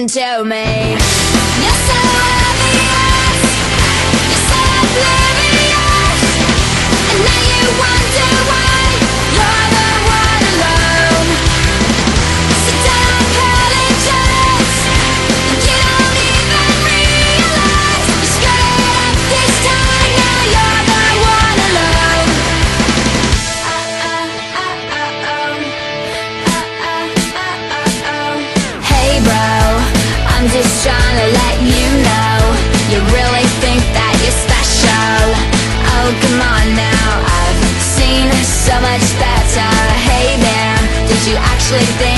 listen to me. You're so obvious, you're so oblivious, and now you wonder why you're the one alone. So don't apologize, you don't even realize you screwed it up this time. Now you're the one alone. Hey bro, I'm just trying to let you know, you really think that you're special. Oh come on now, I've seen so much better. Hey man, did you actually think